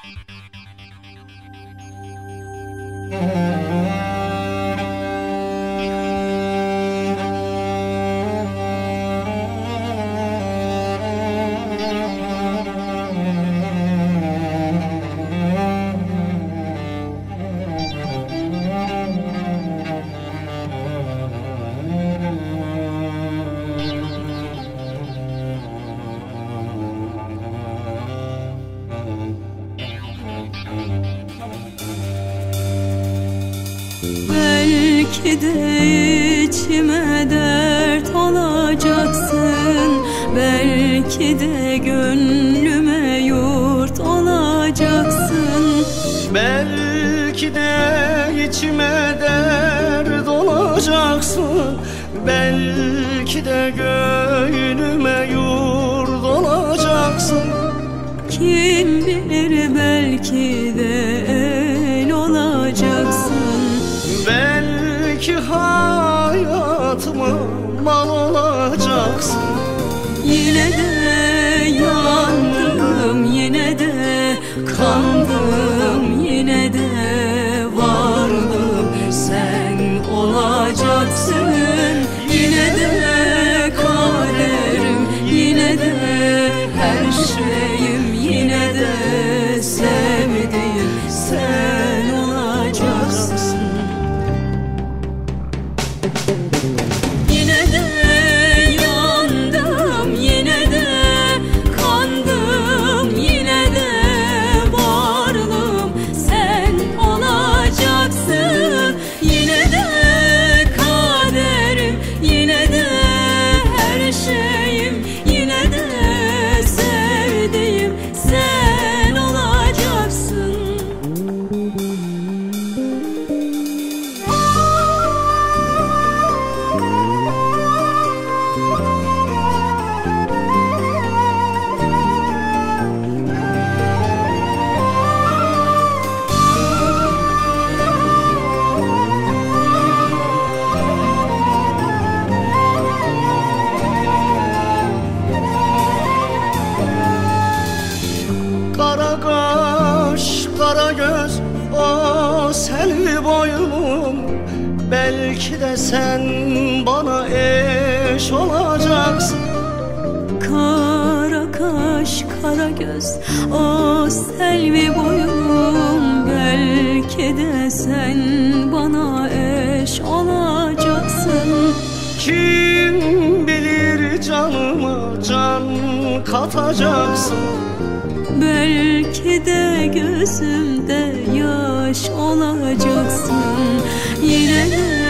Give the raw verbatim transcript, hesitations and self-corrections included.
Belki de içime dert olacaksın, belki de gönlüme yurt olacaksın. Belki de içime dert olacaksın, belki de gönlüme yurt olacaksın. Kim bilir belki de el olacaksın. Belki hayatıma mal olacaksın. Yine de yandım, yine de kandım, yine de vardım sen olacaksın. Yine de kaderim, yine de her şeyim, yine de sevdiğim sen olacaksın. Yine de yandım, yine de kandım, yine de varlığım sen olacaksın. Yine de kaderim, yine de her şeyim, yine de sevdiğim sen olacaksın. Kara kaş, kara göz, o selvi boynum. Belki de sen bana eş olacaksın. Kara kaş, kara göz, o selvi boyum. Belki de sen bana eş olacaksın. Kim bilir canıma can katacaksın. Belki de gözümde yaş olacaksın. Yine de